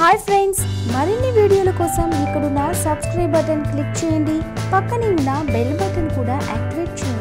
Hi friends, మరిన్ని వీడియోల కోసం ఇక్కడున్న సబ్స్క్రైబ్ బటన్ క్లిక్ చేయండి. పక్కనే ఉన్న బెల్ బటన్ కూడా యాక్టివేట్ చేయండి.